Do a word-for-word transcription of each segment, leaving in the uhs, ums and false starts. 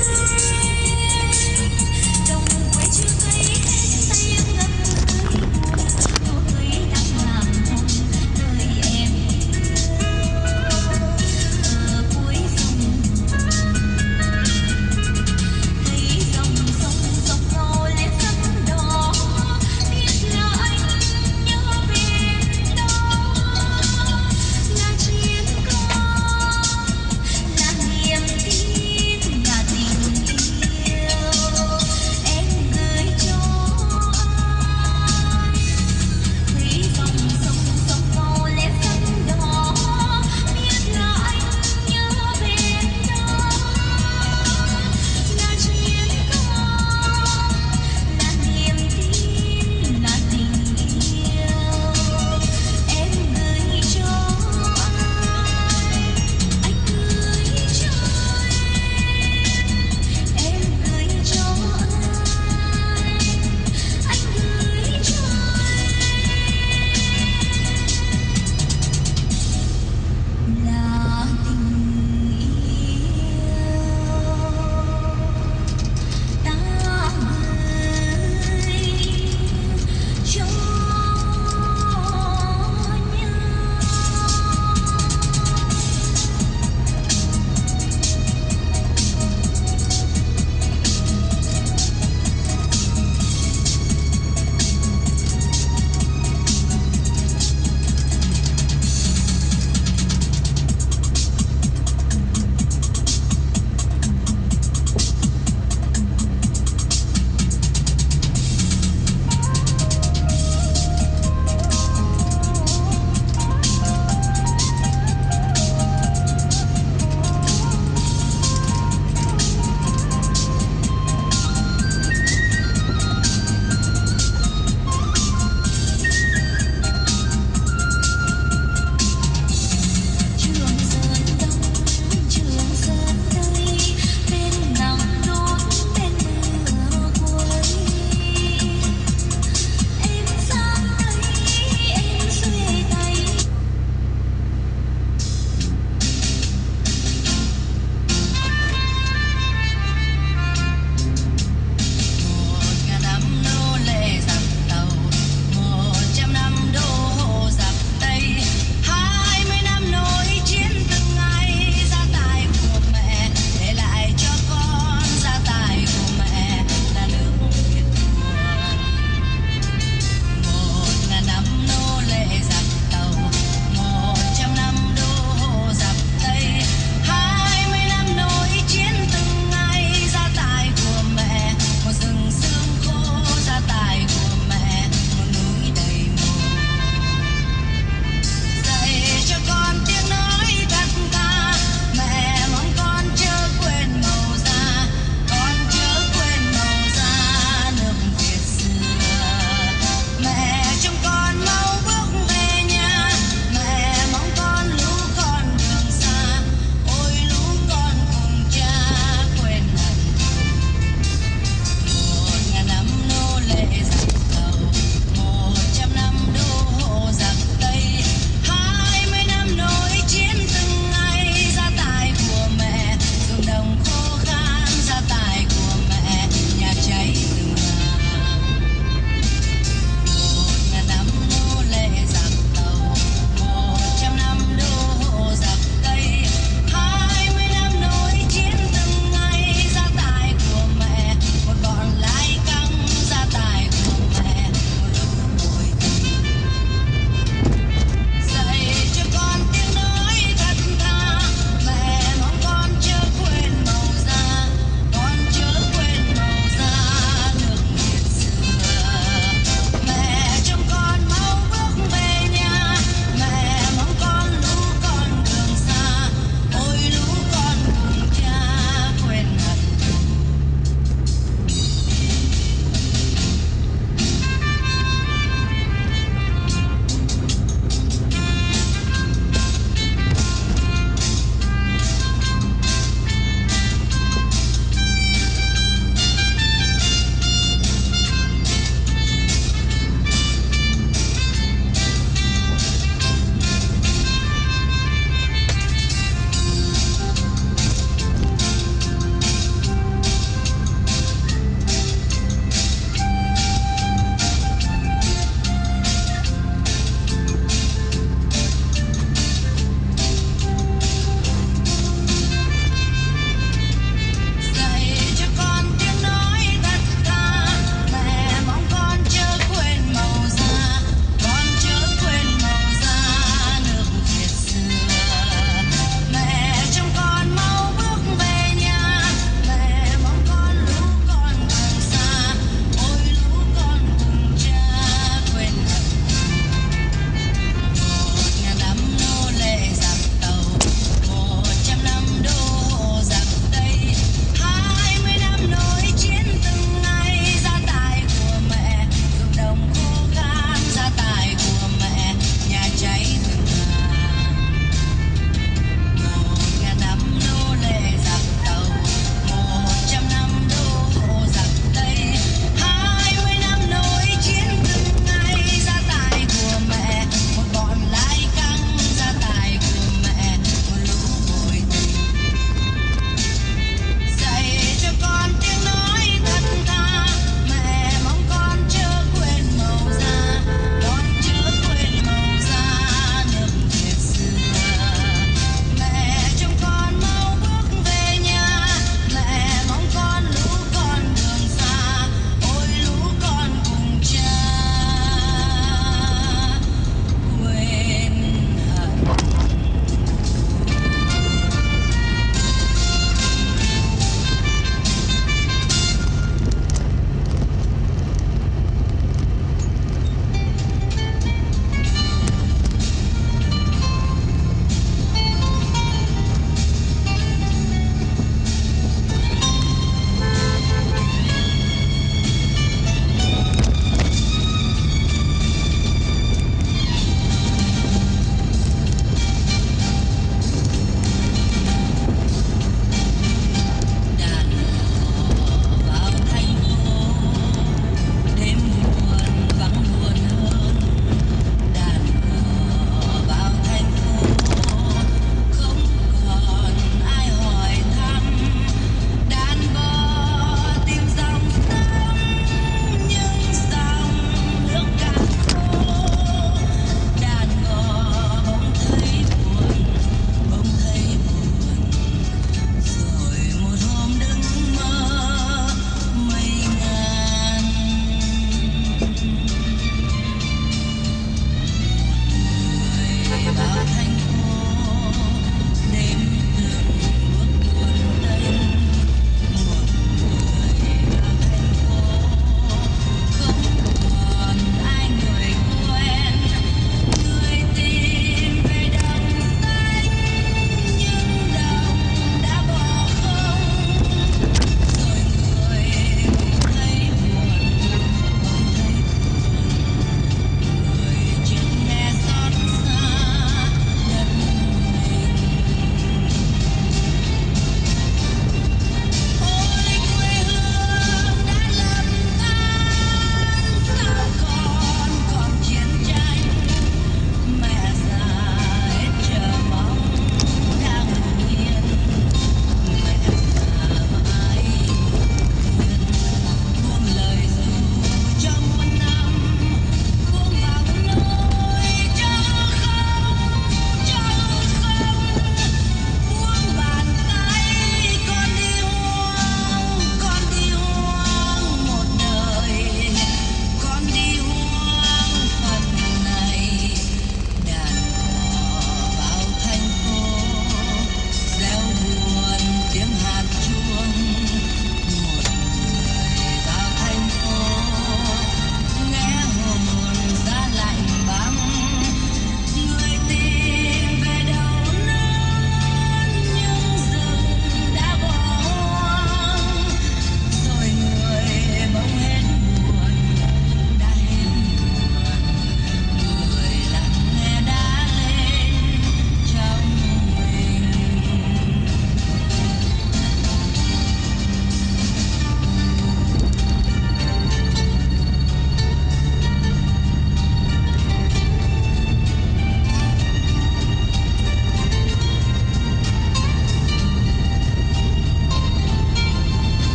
Là niềm tin, là tình yêu.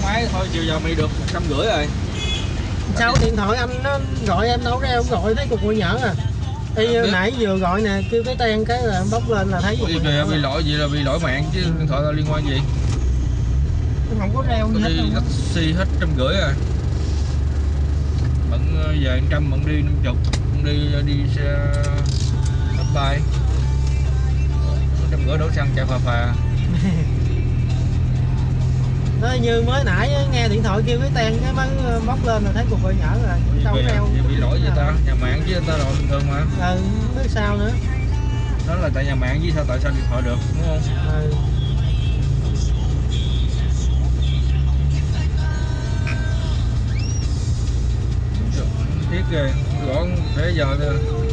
máy thôi, chiều giờ mày được một trăm rưỡi rồi. Sao điện thoại anh nó gọi em đâu ra, không gọi thấy cục nhở à. Thì à, nãy vừa gọi nè, kêu cái ten cái là bóc lên là thấy cục gì bị lỗi gì là bị lỗi mạng chứ điện thoại là liên quan gì? Không có reo gì hết đâu. Taxi hết trăm rưỡi rồi. Bận về trăm bận đi năm chục, bận đi đi xe tấp bay. Trăm rưỡi đổ xăng chạy phà phà. Nó như mới nãy nghe điện thoại kêu cái ten cái mới bóc lên là thấy cục gọi nhở rồi. Đâu có reo. Bị lỗi gì ta? Nhà mạng chứ ta rồi bình thường mà. Ừ, không biết sao nữa. Đó là tại nhà mạng chứ sao tại sao điện thoại được, đúng không? Ừ. Tiếc ghê, gõ để giờ nữa.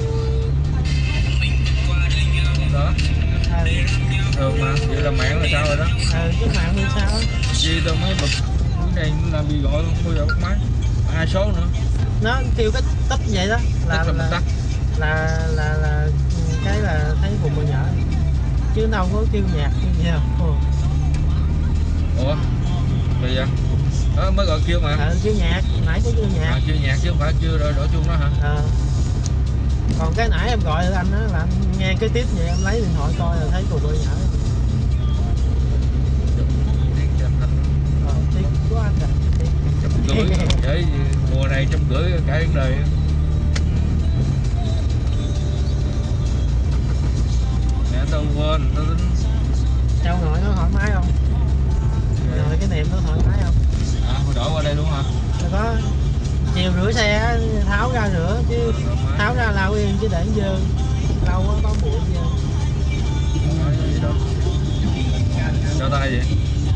Đó. Ừ. Thường mà, vậy là mạng là sao rồi đó? Ừ, chứ mạng thì sao? Gì tao mới bật cái này làm gì gọi không bao giờ bắt máy. Hai số nữa. Nó kêu cái tấp vậy đó là là, là, tắt. là là là cái là thấy vùng mình nhở. Chứ đâu có kêu nhạc kêu gì đâu. Ủa? Vậy vậy? Đó mới gọi kêu mà. Ừ, kêu nhạc, nãy có kêu nhạc. À, kêu nhạc chứ không phải chưa rồi đổ chuông đó hả? Ờ. Còn cái nãy em gọi anh á là anh nghe cái tiếp vậy em lấy điện thoại coi là thấy cục gọi nhở. Ờ, tiếc quá anh à. Trăm rưỡi, để mùa này trăm rưỡi cả vấn đề. Mẹ tao quên, tao tính. Châu nội nó thoải mái không? Okay. Rồi cái niệm nó thoải mái không? À, hồi đổi qua đây luôn hả? Rồi có chiều rửa xe tháo ra rửa chứ tháo ra lau yên chứ để dơ lâu quá có bụi dơ. Cho tay vậy?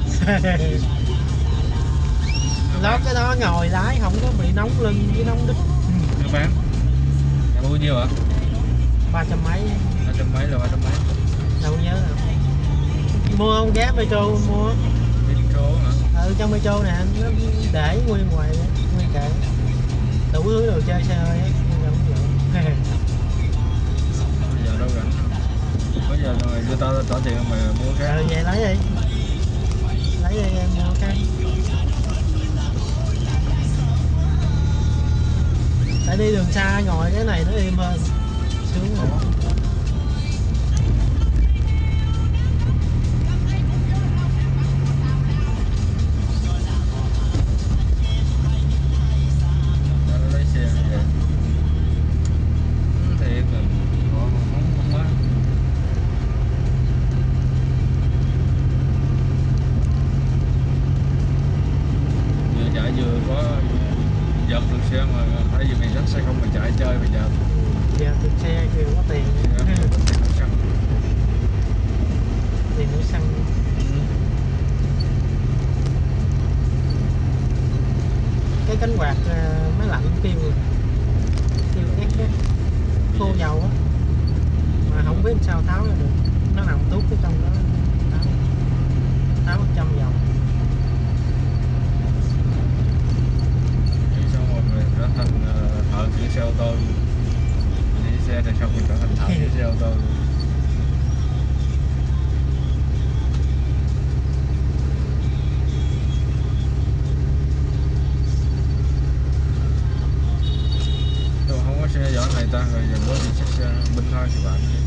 Lót cái đó ngồi lái không có bị nóng lưng với nóng đít. Chưa bán. Nhà bao nhiêu hả? Ba trăm mấy. Ba trăm mấy là ba trăm mấy. Đâu nhớ nào. Mua không ghé Metro mua. Metro hả? Ừ, trong Metro nè nó để nguyên ngoài nguyên kệ đủ thứ đồ chơi xe hơi á. Bây giờ đâu rảnh. Bây giờ rồi đưa tao trả tiền mà mua cái. Ừ, vậy lấy đi. Lấy đi em mua cái. Tại đi đường xa ngồi cái này nó im hơn. Sướng rồi. Lấy xe vậy. Thiệt rồi. Không không quá. Vừa chạy vừa có giật được xe mà thấy gì mày dắt xe không mà chạy chơi bây giờ. Giờ từ xe kêu có tiền. Tiền nữa xăng. Cái cánh quạt máy lạnh kêu kêu két két khô dầu á mà không biết sao tháo ra được, nó nằm tút cái trong đó tháo tháo một trăm dầu. Xong rồi mình trở thành thợ sửa xe ô tô, đi xe thì xong mình trở thành thợ sửa xe ô tô. Không có xe giỏ này ta rồi giờ bố đi chiếc xe bình thôi thì bạn đi.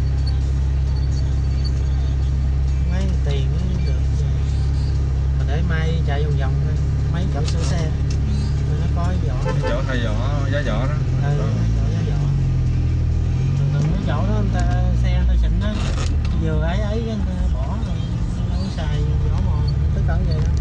Mấy tiền được mà để mai chạy vòng vòng thôi, mấy chỗ sửa xe nó có vỏ. Cái chỗ thay vỏ giá vỏ đó. Ừ, chỗ giá vỏ. Thường thường mấy chỗ đó người ta xe người ta xịn đó vừa ấy ấy người ta bỏ rồi đâu có xài vỏ mòn tất cả vậy đó.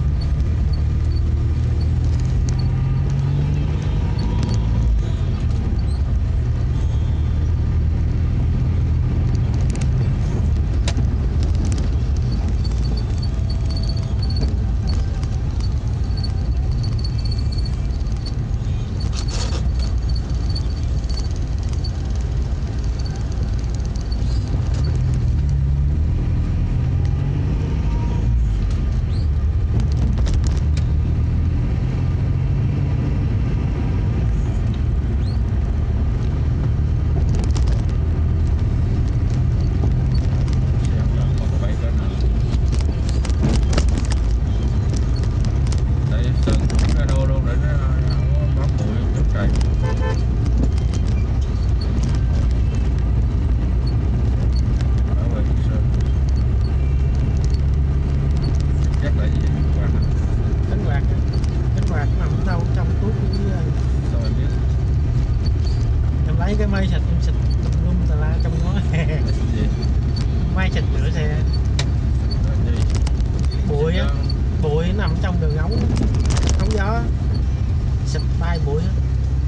xịt rửa xe. Đi. Bụi á, bụi nằm trong đường ống, ống gió, xịt bay bụi á.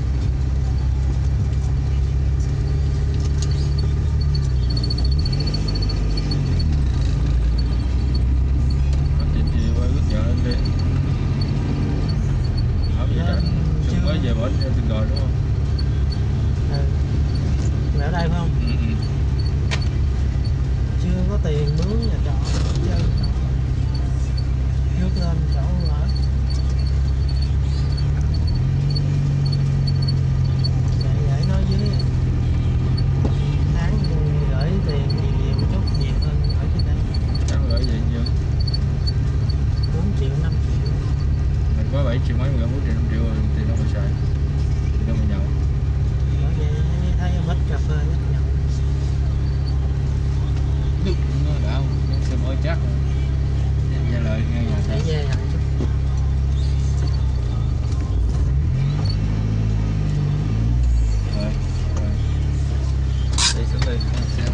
Chị chị qua cái chợ lên đi. Ở gì đó, Chưa. mới về bển từng rồi đúng không? Ừ. Mày ở đây phải không? Ừ, ừ. Chưa có tiền mướn nhà trọ, chơi trọ. Trước lên chỗ ở. Vậy vậy nói với tháng gửi tiền nhiều nhiều một chút, nhiều hơn ở trên đây. Chắc gửi vậy nhiêu? bốn triệu, năm triệu. Mình có bảy triệu mấy mà gửi bốn triệu, năm triệu rồi tiền đâu mà xài. Tiền đâu mà nhậu. Bởi vậy thấy hết cà phê hết nhậu. Được, nó đã không? Nó sẽ mới chắc rồi. Nghe lời nghe nhà Để sao? về hẳn chút. Rồi, rồi. Đi xuống đi. Xe.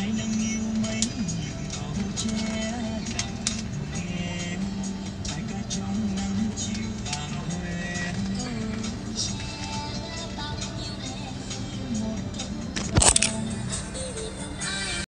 ai nâng niu mấy nhịp cầu tre